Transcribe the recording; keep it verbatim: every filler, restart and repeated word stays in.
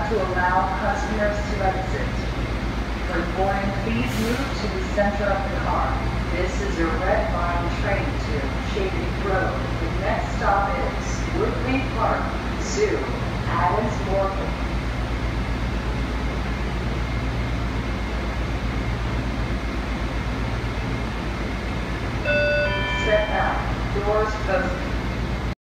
to allow customers to exit. For boarding, please move to the center of the car. This is a red line train to Shady Road. The next stop is Woodley Park Zoo, Adams Morgan.